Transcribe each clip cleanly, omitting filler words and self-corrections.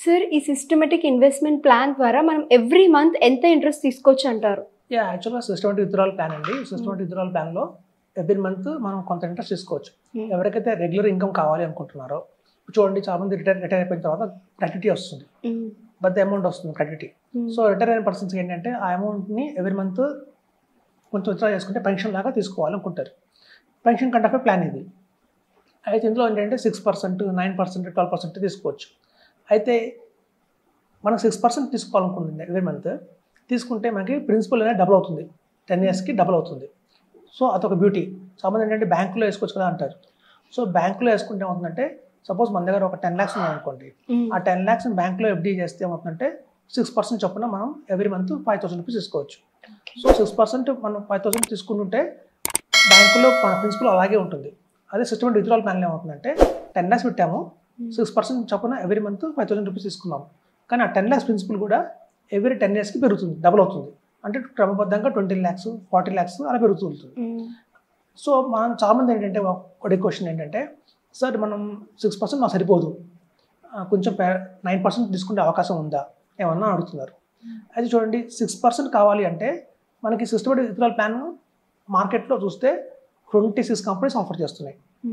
Sir ఈ systematic investment plan ద్వారా మనం ఎవ్రీ మంత్ ఎంత ఇంట్రెస్ట్ తీసుకోవచ్చు అంటారు? యాక్చువల్గా సిస్టమేటిక్ విత్డ్రాల్ ప్లాన్ అండి. సిస్టమేటిక్ విత్డ్రాల్ ప్లాన్లో ఎవ్రీ మంత్ మనం కొంత ఇంట్రెస్ట్ తీసుకోవచ్చు. ఎవరికైతే రెగ్యులర్ ఇన్కమ్ కావాలి అనుకుంటున్నారో, చూడండి చాలా మంది రిటైర్ అయిపోయిన తర్వాత గ్రాట్యుటీ వస్తుంది, పెద్ద అమౌంట్ వస్తుంది గ్రాట్యుటీ. సో రిటైర్ అయిన పర్సన్స్ ఏంటంటే ఆ అమౌంట్ని ఎవ్రీ మంత్ కొంచెం విత్డ్రా చేసుకుంటే పెన్షన్ లాగా తీసుకోవాలనుకుంటారు. పెన్షన్ కంటే ఆఫ్ ప్లాన్ ఇది. అయితే ఇందులో ఏంటంటే 6%, 9%, 12% తీసుకోవచ్చు. అయితే మనం 6% తీసుకోవాలనుకుంటుంది ఎవ్రీ మంత్, తీసుకుంటే మనకి ప్రిన్సిపల్ అనేది డబుల్ అవుతుంది, 10 yearsకి డబుల్ అవుతుంది. సో అదొక బ్యూటీ. చాలామంది ఏంటంటే బ్యాంకులో వేసుకోవచ్చు కదా అంటారు. సో బ్యాంకులో వేసుకుంటే ఏమవుతుందంటే, సపోజ్ మన దగ్గర ఒక 10 lakhs ఉన్నాయనుకోండి, ఆ 10 lakhs బ్యాంకులో ఎఫ్డీ చేస్తే ఏమవుతుందంటే 6% చొప్పున మనం ఎవ్రీ మంత్ 5,000 రూపీస్ తీసుకోవచ్చు. సో 6% మనం 5,000 తీసుకుంటుంటే బ్యాంకులో మన ప్రిన్సిపల్ అలాగే ఉంటుంది. అదే సిస్టమేటిక్ విత్డ్రాల్ ప్లాన్లో ఏమవుతుందంటే 10 lakhs పెట్టాము, 6% చొప్పున ఎవ్రీ మంత్ 5,000 రూపీస్ తీసుకున్నాం. కానీ ఆ 10 lakhs ప్రిన్సిపల్ కూడా ఎవ్రీ 10 yearsకి పెరుగుతుంది, డబుల్ అవుతుంది. అంటే క్రమబద్ధంగా 20 lakhs, 40 lakhs అలా పెరుగుతుంది. సో మనం చాలామంది ఏంటంటే ఒకటి క్వశ్చన్ ఏంటంటే, సార్ మనం 6% మాకు సరిపోదు, కొంచెం 9% తీసుకునే అవకాశం ఉందా ఏమన్నా అడుగుతున్నారు. అయితే చూడండి, 6% కావాలి అంటే మనకి సిస్టమేటిక్ విత్డ్రాల్ ప్లాన్ మార్కెట్లో చూస్తే 26 కంపెనీస్ ఆఫర్ చేస్తున్నాయి.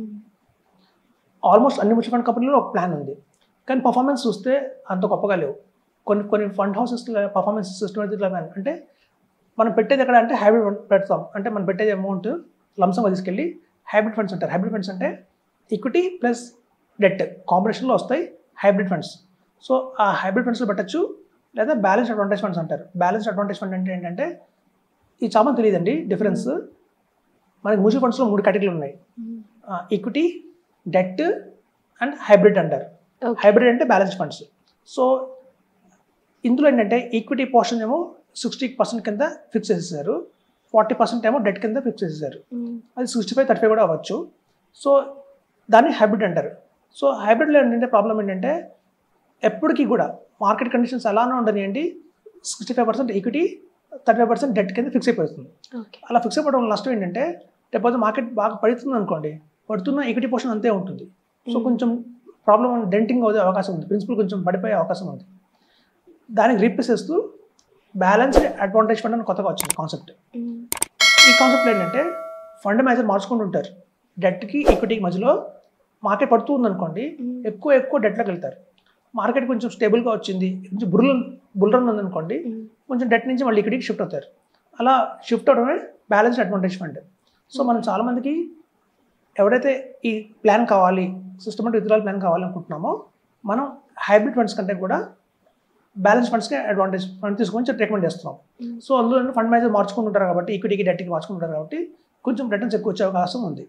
ఆల్మోస్ట్ అన్ని మ్యూచువల్ ఫండ్ కంపెనీలో ఒక ప్లాన్ ఉంది, కానీ పర్ఫార్మెన్స్ చూస్తే అంత గొప్పగా లేవు. కొన్ని fund houses performance systematic plan అంటే మనం పెట్టేది ఎక్కడ అంటే హైబ్రిడ్ ఫండ్ పెడతాం. అంటే మనం పెట్టేది అమౌంట్ లంసంగా తీసుకెళ్ళి హైబ్రిడ్ ఫండ్స్ అంటారు. హైబ్రిడ్ ఫండ్స్ అంటే ఈక్విటీ ప్లస్ డెట్ కాంబినేషన్లో వస్తాయి హైబ్రిడ్ ఫండ్స్. సో ఆ హైబ్రిడ్ ఫండ్స్లో పెట్టచ్చు, లేదా బ్యాలెన్స్ అడ్వాంటేజ్ ఫండ్స్ అంటారు. బ్యాలెన్స్ అడ్వాంటేజ్ ఫండ్ అంటే ఏంటంటే, ఈ చాలా తెలియదండి డిఫరెన్స్. మనకి మ్యూచువల్ ఫండ్స్లో 3 కేటగిరీలు ఉన్నాయి, ఈక్విటీ, డెట్ అండ్ హైబ్రిడ్ అంటారు. హైబ్రిడ్ అంటే బ్యాలెన్స్ ఫండ్స్. సో ఇందులో ఏంటంటే ఈక్విటీ పోర్షన్ ఏమో 60% కింద ఫిక్స్ చేసేసారు, 40% ఏమో డెట్ కింద ఫిక్స్ చేసేసారు. అది 65-35 కూడా అవ్వచ్చు. సో దాన్ని హైబ్రిడ్ అంటారు. సో హైబ్రిడ్లో ఏంటంటే ప్రాబ్లం ఏంటంటే, ఎప్పటికీ కూడా మార్కెట్ కండిషన్స్ అలానే ఉండనియండి, 65% ఈక్విటీ, 35% డెట్ కింద ఫిక్స్ అయిపోతుంది. అలా ఫిక్స్ అయిపోవడం నష్టం ఏంటంటే, లేకపోతే మార్కెట్ బాగా పడుతుంది అనుకోండి, పడుతున్న ఈక్విటీ పోర్షన్ అంతే ఉంటుంది. సో కొంచెం ప్రాబ్లం డెంటింగ్ అయ్యే అవకాశం ఉంది, ప్రిన్సిపల్ కొంచెం పడిపోయే అవకాశం ఉంది. దానికి రీప్లేస్ చేస్తూ బ్యాలెన్స్డ్ అడ్వాంటేజ్ ఫండ్ అని కొత్తగా వచ్చింది కాన్సెప్ట్. ఈ కాన్సెప్ట్ ఏంటంటే, ఫండ్ మేనేజర్ మార్చుకుంటుంటారు, డెట్కి ఈక్విటీకి మధ్యలో మార్కెట్ పడుతూ ఉందనుకోండి, ఎక్కువ డెట్లోకి వెళ్తారు. మార్కెట్ కొంచెం స్టేబుల్గా వచ్చింది, కొంచెం బుల్ రన్ ఉందనుకోండి, కొంచెం డెట్ నుంచి మళ్ళీ ఈక్విటీకి షిఫ్ట్ అవుతారు. అలా షిఫ్ట్ అవడమే బ్యాలెన్స్డ్ అడ్వాంటేజ్ ఫండ్. సో మనం చాలామందికి ఎవరైతే ఈ ప్లాన్ కావాలి, సిస్టమేటిక్ విత్డ్రాల్ ప్లాన్ కావాలనుకుంటున్నామో, మనం హైబ్రిడ్ ఫండ్స్ కంటే కూడా బ్యాలెన్స్ ఫండ్స్కి అడ్వాంటేజ్ ఫండ్ తీసుకొని రికమెండ్ చేస్తున్నాం. సో అందులో ఫండ్ మేనేజర్ మార్చుకుంటుంటారు కాబట్టి, ఈక్విటీకి డెట్కి మార్చుకుంటారు కాబట్టి కొంచెం రిటర్న్స్ ఎక్కువ వచ్చే అవకాశం ఉంది.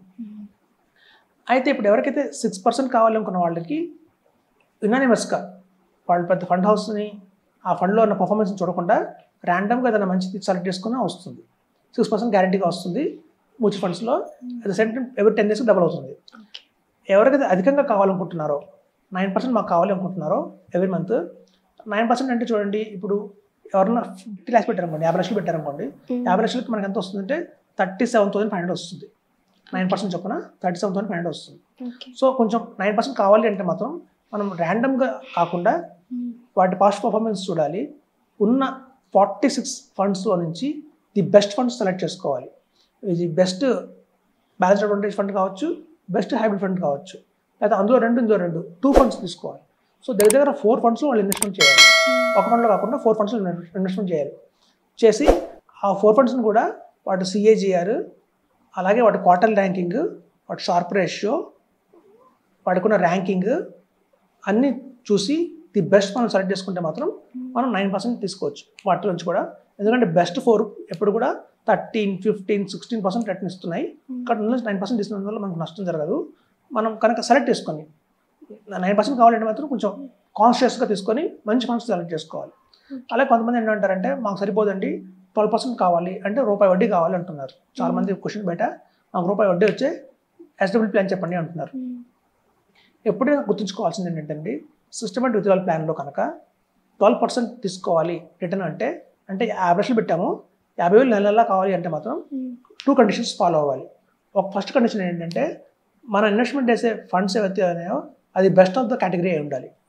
అయితే ఇప్పుడు ఎవరికైతే 6% కావాలనుకున్న వాళ్ళకి యునానిమస్గా వాళ్ళు పెద్ద ఫండ్ హౌస్ని ఆ ఫండ్లో ఉన్న పర్ఫార్మెన్స్ని చూడకుండా ర్యాండమ్గా ఏదైనా మంచిది సెలెక్ట్ చేసుకున్నా వస్తుంది. 6% గ్యారంటీగా వస్తుంది మ్యూచువల్ ఫండ్స్లో. At the same time every 10 years double అవుతుంది. ఎవరికైతే అధికంగా కావాలనుకుంటున్నారో, 9% మాకు కావాలి అనుకుంటున్నారో ఎవ్రీ మంత్, 9% అంటే చూడండి, ఇప్పుడు ఎవరన్నా 50 lakhs పెట్టారనుకోండి, 50 లక్షలు పెట్టారనుకోండి, 50 లక్షలకి మనకి ఎంత వస్తుందంటే 37,500 వస్తుంది. 9% చొప్పున 37,500 వస్తుంది. సో కొంచెం 9% కావాలి అంటే మాత్రం మనం ర్యాండమ్గా కాకుండా వాటి పాస్ట్ పర్ఫార్మెన్స్ చూడాలి. ఉన్న 46 ఫండ్స్లో నుంచి ది బెస్ట్ ఫండ్స్ సెలెక్ట్ చేసుకోవాలి. ఇది బెస్ట్ బ్యాలెన్స్ అడ్వాంటేజ్ ఫండ్ కావచ్చు, బెస్ట్ హైబ్రిడ్ ఫండ్ కావచ్చు, లేదా అందులో 2 ఫండ్స్ తీసుకోవాలి. సో దగ్గర 4 ఫండ్స్లో వాళ్ళు ఇన్వెస్ట్మెంట్ చేయాలి. ఒక ఫండ్లో కాకుండా 4 ఫండ్స్లో ఇన్వెస్ట్మెంట్ చేయాలి. చేసి ఆ 4 ఫండ్స్ని కూడా వాటి CAGR, అలాగే వాటి క్వార్టర్ ర్యాంకింగ్, వాటి షార్ప్ రేషియో, వాటికున్న ర్యాంకింగ్ అన్నీ చూసి ది బెస్ట్ మనం సెలెక్ట్ చేసుకుంటే మాత్రం మనం 9% తీసుకోవచ్చు వాటి నుంచి కూడా. ఎందుకంటే బెస్ట్ 4 ఎప్పుడు కూడా 13, 15, 16% రిటర్న్ ఇస్తున్నాయి. ఇక్కడ 9% ఇస్తున్నందు వల్ల మనకు నష్టం జరగదు. మనం కనుక సెలెక్ట్ చేసుకొని 9% కావాలంటే మాత్రం కొంచెం కాన్షియస్గా తీసుకొని మంచి ఫండ్స్ సెలెక్ట్ చేసుకోవాలి. అలాగే కొంతమంది ఏంటంటారంటే, మాకు సరిపోదండి 12% కావాలి అంటే రూపాయి వడ్డీ కావాలి అంటున్నారు. చాలామంది క్వశ్చన్ బయట, మాకు రూపాయి వడ్డీ వచ్చే ఎస్డబ్ల్యూ ప్లాన్ చెప్పండి అంటున్నారు. ఎప్పుడైనా గుర్తుంచుకోవాల్సింది ఏంటంటే, సిస్టమేటిక్ విత్డ్రాల్ ప్లాన్లో కనుక 12% తీసుకోవాలి రిటర్న్ అంటే 50 లక్షలు పెట్టాము, 50,000 నెలలా కావాలి అంటే మాత్రం 2 కండిషన్స్ ఫాలో అవ్వాలి. ఒక ఫస్ట్ కండిషన్ ఏంటంటే, మన ఇన్వెస్ట్మెంట్ చేసే ఫండ్స్ ఏవైతే ఉన్నాయో అది బెస్ట్ ఆఫ్ ద కేటగిరీ అయి ఉండాలి.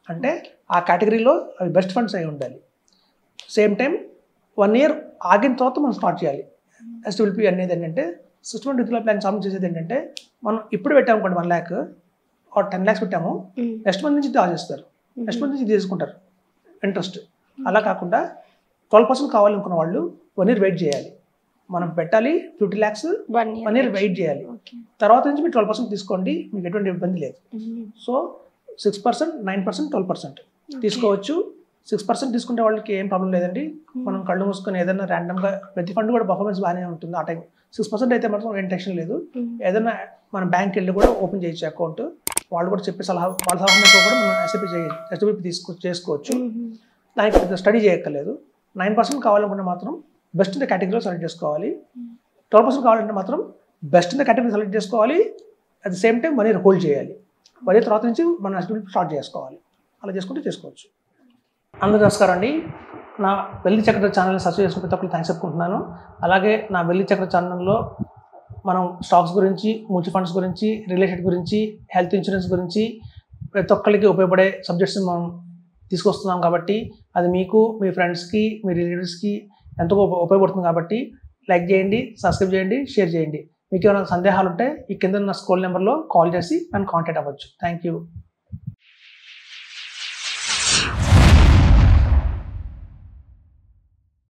అంటే ఆ కేటగిరీలో అవి బెస్ట్ ఫండ్స్ అయి ఉండాలి. సేమ్ టైం 1 year ఆగిన తర్వాత మనం స్టార్ట్ చేయాలి. SWP అనేది ఏంటంటే సిస్టమేటిక్ విత్డ్రాయల్ ప్లాన్ సాల్వ్ చేసేది ఏంటంటే మనం ఇప్పుడు పెట్టామనుకోండి 1 lakh or 10 lakhs పెట్టాము, నెక్స్ట్ మంత్ నుంచి డ్రా చేస్తారు, నెక్స్ట్ మంత్ నుంచి తీసుకుంటారు ఇంట్రెస్ట్. అలా కాకుండా 12% కావాలనుకున్న వాళ్ళు 1 year వెయిట్ చేయాలి. మనం పెట్టాలి 50 lakhs 1 year వెయిట్ చేయాలి, తర్వాత నుంచి మీరు 12% తీసుకోండి, మీకు ఎటువంటి ఇబ్బంది లేదు. సో 6%, 9%, 12% తీసుకోవచ్చు. 6% తీసుకుంటే వాళ్ళకి ఏం ప్రాబ్లం లేదండి. మనం కళ్ళు మూసుకొని ఏదైనా ర్యాండమ్గా ప్రతి ఫండ్ కూడా పర్ఫార్మెన్స్ బాగానే ఉంటుంది ఆ టైం. 6% అయితే మాత్రం ఏం టెన్షన్ లేదు. ఏదైనా మన బ్యాంక్ వెళ్ళి కూడా ఓపెన్ చేయొచ్చు అకౌంట్. వాళ్ళు కూడా చెప్పే వాళ్ళ సలహాతో కూడా మనం SWP చేసుకోవచ్చు. దానికి పెద్ద స్టడీ చేయక్కర్లేదు. 9% కావాలనుకుంటే మాత్రం బెస్ట్ ఇన్ ద కేటగిరీలో సెలెక్ట్ చేసుకోవాలి. 12% కావాలంటే మాత్రం best in the category select చేసుకోవాలి. At the same time 1 year hold చేయాలి. 1 year తర్వాత నుంచి మనం SWP స్టార్ట్ చేసుకోవాలి. అలా చేసుకుంటే చేసుకోవచ్చు. అందరూ నమస్కారం అండి. నా వెల్లి చక్ర ఛానల్ని సబ్స్క్రైబ్ చేసుకుని ప్రతి ఒక్కరికి థ్యాంక్స్ చెప్పుకుంటున్నాను. అలాగే నా వెల్లి చక్ర ఛానల్లో మనం స్టాక్స్ గురించి, మ్యూచువల్ ఫండ్స్ గురించి, రియల్ ఎస్టేట్ గురించి, హెల్త్ ఇన్సూరెన్స్ గురించి ప్రతి ఒక్కరికి ఉపయోగపడే సబ్జెక్ట్స్ని మనం తీసుకొస్తున్నాం. కాబట్టి అది మీకు, మీ ఫ్రెండ్స్కి, మీ రిలేటివ్స్కి ఎంతో ఉపయోగపడుతుంది. కాబట్టి లైక్ చేయండి, సబ్స్క్రైబ్ చేయండి, షేర్ చేయండి. మీకు ఏమైనా సందేహాలు ఉంటే ఈ కింద ఉన్న స్క్రోల్ నెంబర్లో కాల్ చేసి నన్ను కాంటాక్ట్ అవ్వచ్చు. Thank you.